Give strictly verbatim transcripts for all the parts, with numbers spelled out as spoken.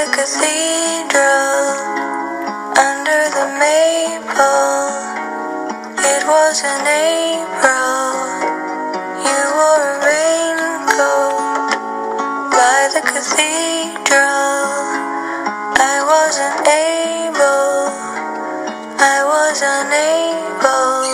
the cathedral, under the maple. It was in April. You wore a raincoat by the cathedral. I wasn't able, I was unable.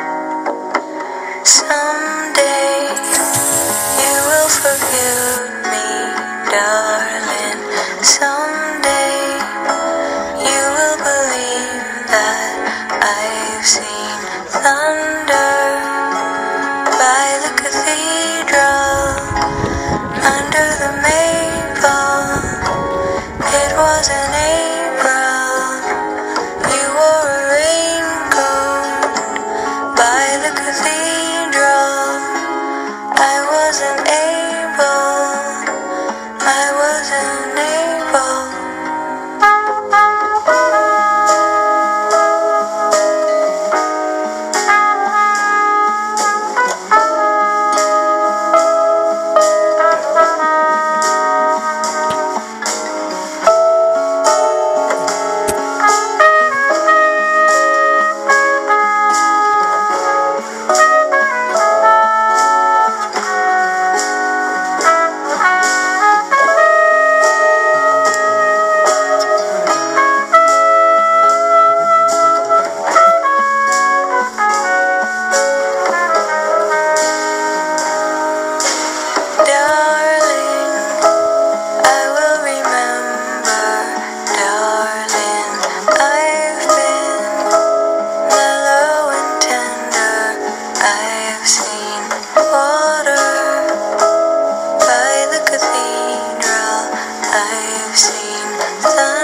Someday you will forgive me, darling. Someday you will believe that I've seen thunder by the cathedral, under the maple. It was in April. You wore a raincoat by the cathedral. I wasn't able, I wasn't able. I've seen water by the cathedral. I've seen thunder.